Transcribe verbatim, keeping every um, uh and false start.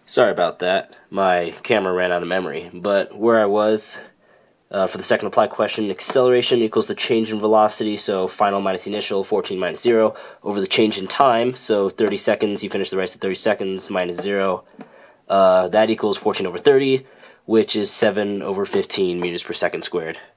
Sorry about that. My camera ran out of memory. But where I was, uh, for the second applied question, acceleration equals the change in velocity, so final minus initial, fourteen minus zero, over the change in time, so thirty seconds, you finish the race at thirty seconds, minus zero. Uh, that equals fourteen over thirty, which is seven over fifteen meters per second squared.